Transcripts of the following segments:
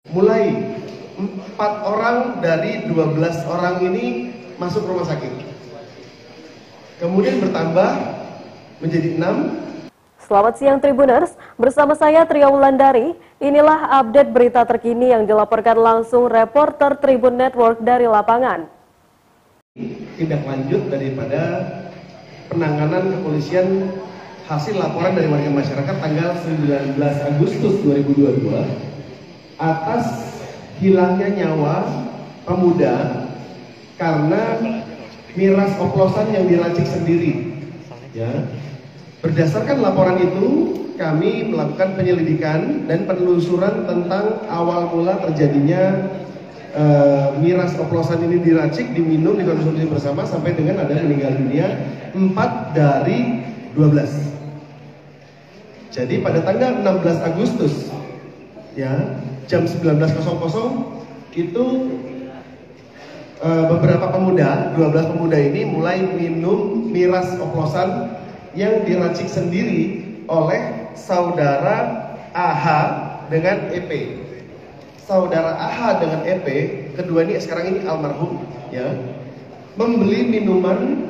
Mulai 4 orang dari 12 orang ini masuk rumah sakit. Kemudian bertambah menjadi 6. Selamat siang Tribuners, bersama saya Tria Wulandari. Inilah update berita terkini yang dilaporkan langsung reporter Tribun Network dari lapangan. Tindak lanjut daripada penanganan kepolisian hasil laporan dari warga masyarakat tanggal 19 Agustus 2022 atas hilangnya nyawa pemuda karena miras oplosan yang diracik sendiri. Ya. Berdasarkan laporan itu, kami melakukan penyelidikan dan penelusuran tentang awal mula terjadinya miras oplosan ini diracik, diminum, dikonsumsi bersama sampai dengan ada meninggal dunia 4 dari 12. Jadi pada tanggal 16 Agustus ya, jam 19.00 itu beberapa pemuda, 12 pemuda ini mulai minum miras oplosan yang diracik sendiri oleh saudara AH dengan EP. Saudara AH dengan EP, kedua ini sekarang ini almarhum, ya, membeli minuman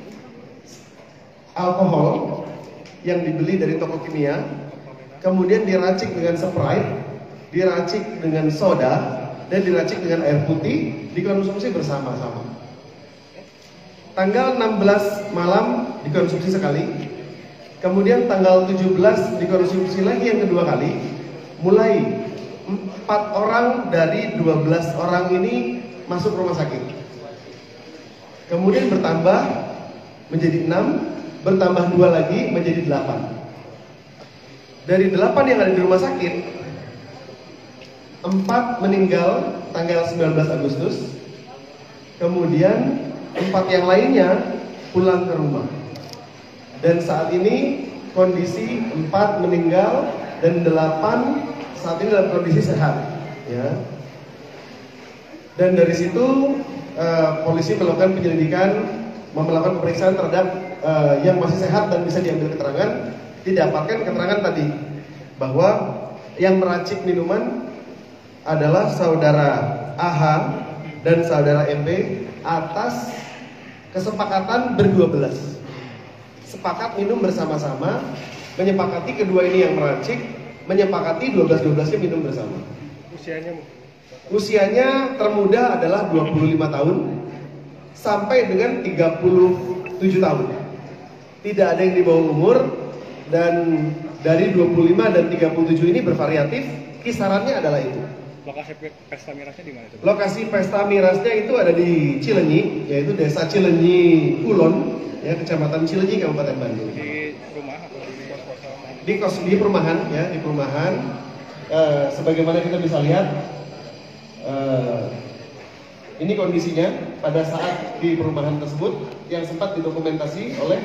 alkohol yang dibeli dari toko kimia, kemudian diracik dengan Sprite, diracik dengan soda, dan diracik dengan air putih, dikonsumsi bersama-sama. Tanggal 16 malam dikonsumsi sekali, kemudian tanggal 17 dikonsumsi lagi yang kedua kali. Mulai 4 orang dari 12 orang ini masuk rumah sakit. Kemudian bertambah menjadi 6, bertambah 2 lagi menjadi 8. Dari 8 yang ada di rumah sakit, 4 meninggal tanggal 19 Agustus, kemudian 4 yang lainnya pulang ke rumah. Dan saat ini kondisi 4 meninggal dan 8 saat ini dalam kondisi sehat, ya. Dan dari situ polisi melakukan penyelidikan, melakukan pemeriksaan terhadap yang masih sehat dan bisa diambil keterangan. Didapatkan keterangan tadi bahwa yang meracik minuman adalah saudara AH dan saudara MP atas kesepakatan ber-12. Sepakat minum bersama-sama, menyepakati kedua ini yang meracik, menyepakati 12-12-nya minum bersama. Usianya termuda adalah 25 tahun sampai dengan 37 tahun. Tidak ada yang di bawah umur, dan dari 25 dan 37 ini bervariatif, kisarannya adalah itu. Lokasi pesta mirasnya di mana itu? Lokasi pesta mirasnya itu ada di Cilenyi, yaitu Desa Cilenyi Kulon, ya, Kecamatan Cilenyi, Kabupaten Bandung. Di rumah atau di kos-kosan? Di perumahan, ya, di perumahan. Sebagaimana kita bisa lihat, ini kondisinya pada saat di perumahan tersebut yang sempat didokumentasi oleh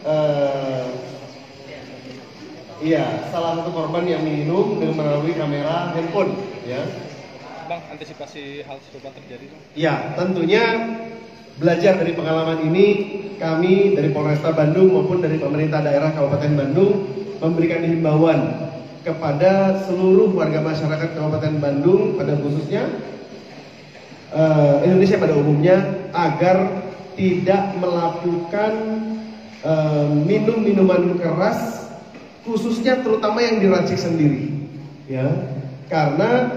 salah satu korban yang minum dengan melalui kamera handphone, ya. Bang, antisipasi hal serupa terjadi, Bang? Ya, tentunya belajar dari pengalaman ini, kami dari Polresta Bandung maupun dari pemerintah daerah Kabupaten Bandung memberikan himbauan kepada seluruh warga masyarakat Kabupaten Bandung, pada khususnya Indonesia pada umumnya, agar tidak melakukan minum minuman keras, khususnya terutama yang diracik sendiri, ya, karena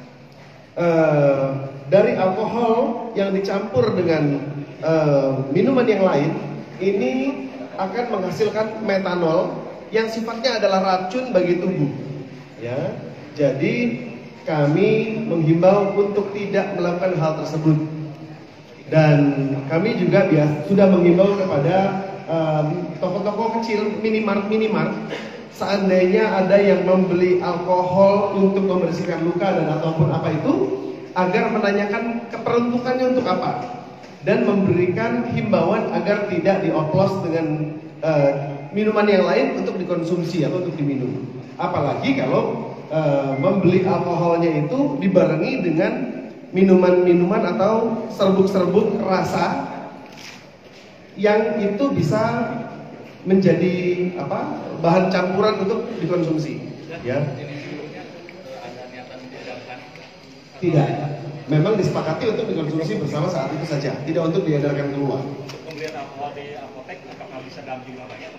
dari alkohol yang dicampur dengan minuman yang lain ini akan menghasilkan metanol yang sifatnya adalah racun bagi tubuh, ya. Jadi kami menghimbau untuk tidak melakukan hal tersebut, dan kami juga sudah menghimbau kepada toko-toko kecil, minimart, seandainya ada yang membeli alkohol untuk membersihkan luka dan ataupun apa itu, agar menanyakan keperuntukannya untuk apa, dan memberikan himbauan agar tidak dioplos dengan minuman yang lain untuk dikonsumsi atau untuk diminum. Apalagi kalau membeli alkoholnya itu dibarengi dengan minuman-minuman atau serbuk-serbuk rasa yang itu bisa menjadi bahan campuran untuk dikonsumsi, ya. Tidak. Memang disepakati untuk dikonsumsi bersama saat itu saja, tidak untuk diedarkan keluar. Pembelian alkohol di apotek apakah bisa dalam jumlah banyak?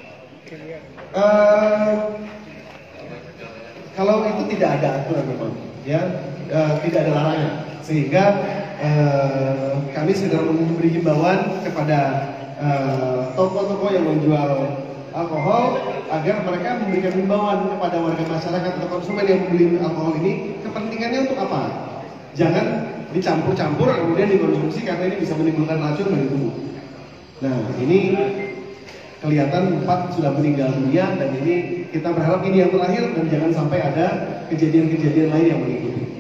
Kalau itu tidak ada aturan memang, ya, tidak ada larangan, sehingga kami sudah memberi himbauan kepada toko-toko yang menjual alkohol agar mereka memberikan himbauan kepada warga masyarakat atau konsumen yang membeli alkohol ini, kepentingannya untuk apa? Jangan dicampur-campur kemudian dikonsumsi karena ini bisa menimbulkan racun bagi tubuh. Nah, ini kelihatan 4 sudah meninggal dunia dan ini kita berharap ini yang terakhir dan jangan sampai ada kejadian-kejadian lain yang mengikuti.